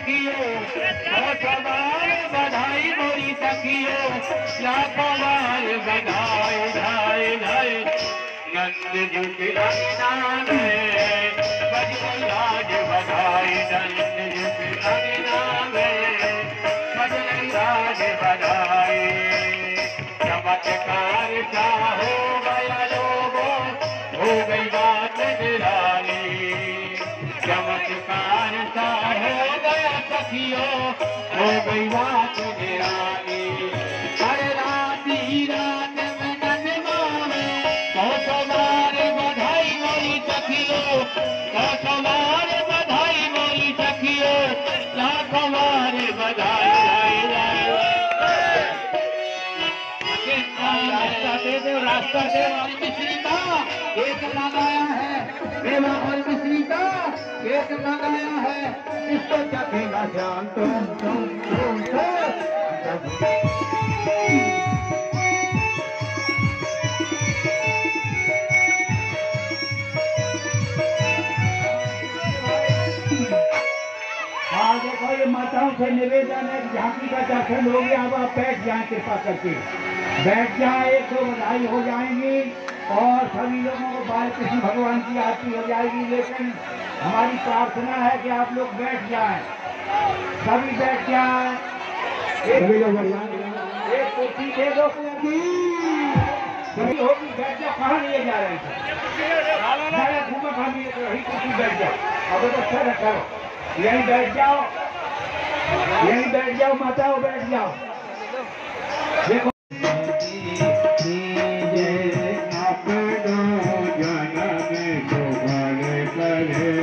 सखियो, सौ बार बधाई मोरी सखियो, लाखों बार बधाई धाई धाई। नंद जी की रंगना में बजरंग राज बधाई, नंद जी की रंगना में बजरंग राज बधाई। चमत्कार सा हो गया लोगों, हो गई बात निराली। चमत्कार सा हो गया सखियों, हो गई बात निराली। हर राती रात में नंदमा में सौ बार बधाई मोरी सखियों, सौ बार बधाई मोरी सखियों, लाखों बार बधाई। रास्ता दे और मिश्री का एक मंगाया है, देवा और मिश्री का एक मंगाया है, इसको चखेगा श्याम तुम हाँ देखो ये माताओं से निवेदन है, झांकी का दर्शन हो गया। अब आप बैठ जाएं, कृपा करके बैठ जाए। एक दो बधाई हो जाएंगी और सभी लोगों को बाल कृष्ण भगवान की आरती हो जाएगी। लेकिन हमारी प्रार्थना है कि आप लोग बैठ जाएं, सभी बैठ जाएं। एक कुर्सी दे दो, सभी होगी बैठ जाओ। कहाँ लिए जा रहे हैं? घूमा खानी वही कुर्सी बैठ जाओ। अब तो अच्छा रखा, यहीं बैठ जाओ, यहीं बैठ जाओ माताओं, बैठ जाओ। देखो अपनो जन्म को भर करे